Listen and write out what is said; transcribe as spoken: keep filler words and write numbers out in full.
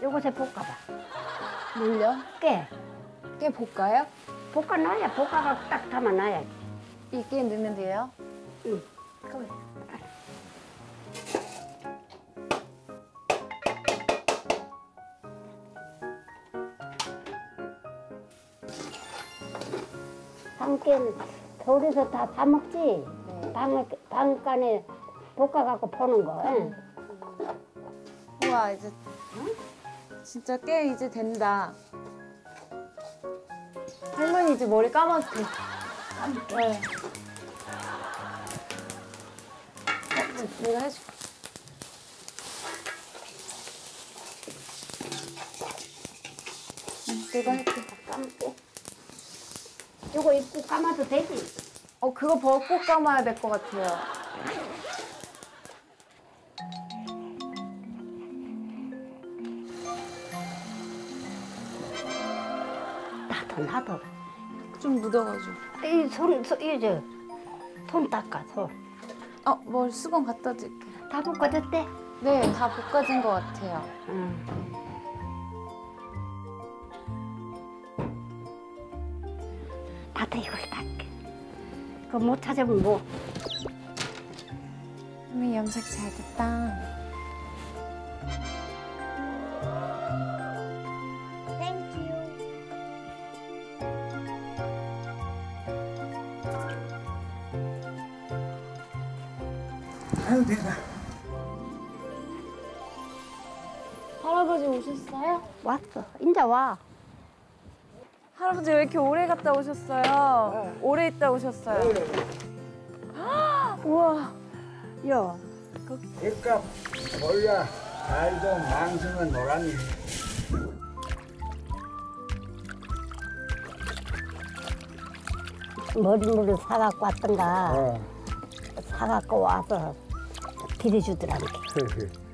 요것에 볶아봐. 물요? 깨. 깨 볶아요? 볶아 놔야 볶아가 딱 담아 놔야지. 이 깨 넣으면 돼요? 응. 그래. 방깨는 서울에서 다 사 먹지. 네. 방 방간에 볶아갖고 포는 거. 응. 우와, 이제 진짜 깨 이제 된다. 할머니 이제 머리 감아도 돼. 네. 어, 내가 해줄게. 응, 내가 할게. 감게. 요거 입고 감아도 되지? 어, 그거 벗고 감아야 될 것 같아요. 나도 나도. 좀 묻어가지고. 이 손, 손 이제 손 닦아 손. 어, 뭘 수건 갖다 줄게. 다 볶아졌대? 네, 다 볶아진 것 같아요. 응. 나도 이걸 닦게. 그거 못 찾으면 뭐? 할머니 염색 잘 됐다. 아유 내가 할아버지 오셨어요? 왔어. 이제 와. 할아버지 왜 이렇게 오래 갔다 오셨어요? 오래 있다 오셨어요. 우와. 요. 그값 몰라 알도 망성은 노란이 머리물을 사갖고 왔던가. 어. 사갖고 와서 비려주더라고.